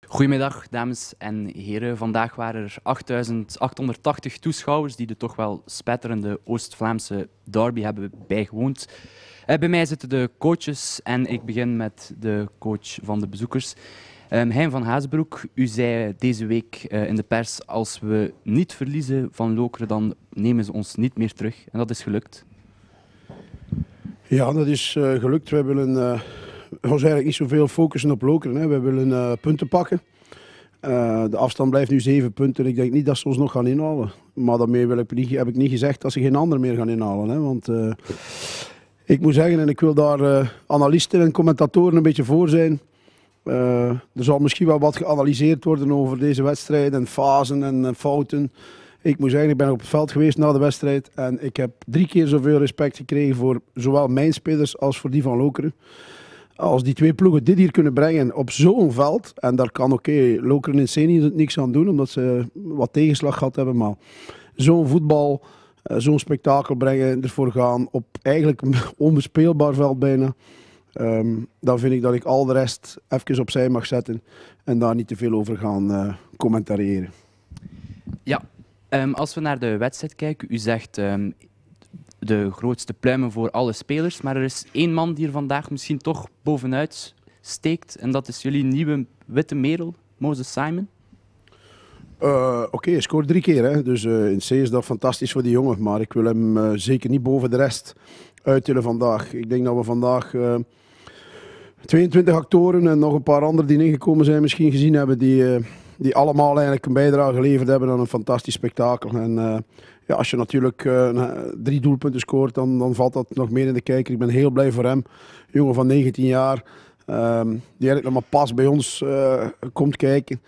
Goedemiddag, dames en heren. Vandaag waren er 8.880 toeschouwers die de toch wel spetterende Oost-Vlaamse derby hebben bijgewoond. Bij mij zitten de coaches en ik begin met de coach van de bezoekers. Hein van Hazenbroek, u zei deze week in de pers: als we niet verliezen van Lokeren, dan nemen ze ons niet meer terug. En dat is gelukt. Ja, dat is gelukt. Wij willen ons eigenlijk niet zoveel focussen op Lokeren. Hè. Wij willen punten pakken. De afstand blijft nu 7 punten. Ik denk niet dat ze ons nog gaan inhalen. Maar daarmee heb ik niet gezegd dat ze geen ander meer gaan inhalen. Hè. Want ik moet zeggen, en ik wil daar analisten en commentatoren een beetje voor zijn. Er zal misschien wel wat geanalyseerd worden over deze wedstrijd en fasen en fouten. Ik moet zeggen, ik ben op het veld geweest na de wedstrijd en ik heb 3 keer zoveel respect gekregen voor zowel mijn spelers als voor die van Lokeren. Als die twee ploegen dit hier kunnen brengen op zo'n veld, en daar kan Lokeren in C niks aan doen, omdat ze wat tegenslag gehad hebben, maar zo'n voetbal, zo'n spektakel brengen, ervoor gaan op eigenlijk een onbespeelbaar veld bijna. Dan vind ik dat ik al de rest even opzij mag zetten en daar niet te veel over gaan commentariëren. Ja, als we naar de wedstrijd kijken, u zegt de grootste pluimen voor alle spelers, maar er is één man die er vandaag misschien toch bovenuit steekt en dat is jullie nieuwe witte merel, Moses Simon. Oké, hij scoort 3 keer, hè. Dus in C is dat fantastisch voor die jongen, maar ik wil hem zeker niet boven de rest uittillen vandaag. Ik denk dat we vandaag 22 actoren en nog een paar anderen die ingekomen zijn misschien gezien hebben, die allemaal eigenlijk een bijdrage geleverd hebben aan een fantastisch spektakel. En ja, als je natuurlijk 3 doelpunten scoort, dan valt dat nog meer in de kijker. Ik ben heel blij voor hem. Een jongen van 19 jaar, die eigenlijk nog maar pas bij ons komt kijken.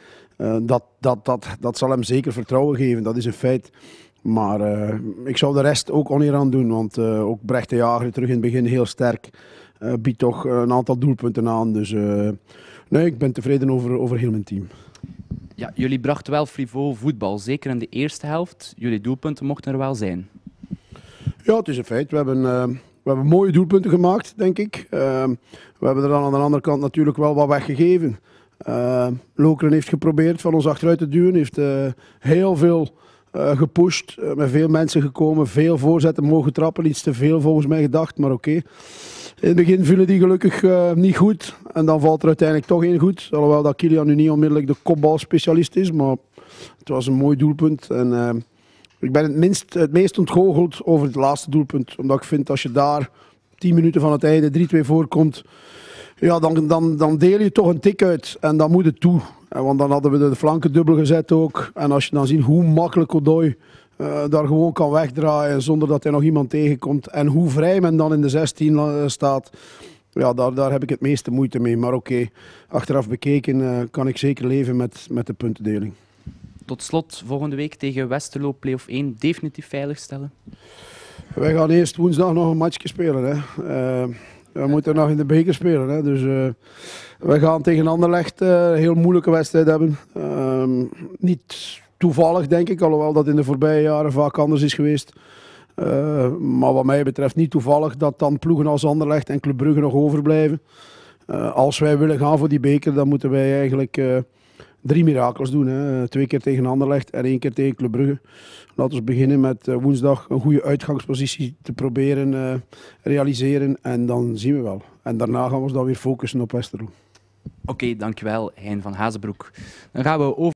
Dat zal hem zeker vertrouwen geven, dat is een feit. Maar ik zou de rest ook oneer aan doen, want ook Brecht de Jager terug in het begin heel sterk. Biedt toch een aantal doelpunten aan. Dus nee, ik ben tevreden over heel mijn team. Ja, jullie brachten wel frivol voetbal, zeker in de eerste helft. Jullie doelpunten mochten er wel zijn. Ja, het is een feit. We hebben mooie doelpunten gemaakt, denk ik. We hebben er dan aan de andere kant natuurlijk wel wat weggegeven. Lokeren heeft geprobeerd van ons achteruit te duwen. Heeft heel veel gepusht. Met veel mensen gekomen. Veel voorzetten mogen trappen. Iets te veel volgens mij gedacht, maar oké. In het begin vielen die gelukkig niet goed. En dan valt er uiteindelijk toch één goed. Alhoewel dat Kilian nu niet onmiddellijk de kopbalspecialist is. Maar het was een mooi doelpunt. En ik ben het meest ontgoocheld over het laatste doelpunt. Omdat ik vind als je daar 10 minuten van het einde 3-2 voorkomt. Ja, dan deel je toch een tik uit. En dan moet het toe. Want dan hadden we de flanken dubbel gezet ook. En als je dan ziet hoe makkelijk Odoi daar gewoon kan wegdraaien zonder dat hij nog iemand tegenkomt. En hoe vrij men dan in de 16 staat. Ja, daar heb ik het meeste moeite mee. Maar oké, achteraf bekeken kan ik zeker leven met de puntendeling. Tot slot, volgende week tegen Westerlo play-off 1 definitief veiligstellen? Wij gaan eerst woensdag nog een matchje spelen. Hè. We moeten nog in de beker spelen. Hè. Dus we gaan tegen Anderlecht een heel moeilijke wedstrijd hebben. Niet toevallig, denk ik, alhoewel dat in de voorbije jaren vaak anders is geweest. Maar wat mij betreft niet toevallig dat dan ploegen als Anderlecht en Club Brugge nog overblijven. Als wij willen gaan voor die beker, dan moeten wij eigenlijk 3 mirakels doen. Hè. 2 keer tegen Anderlecht en 1 keer tegen Club Brugge. Laten we beginnen met woensdag een goede uitgangspositie te proberen realiseren. En dan zien we wel. En daarna gaan we ons dan weer focussen op Westerlo. Oké, dankjewel, Hein van Hazenbroek. Dan gaan we over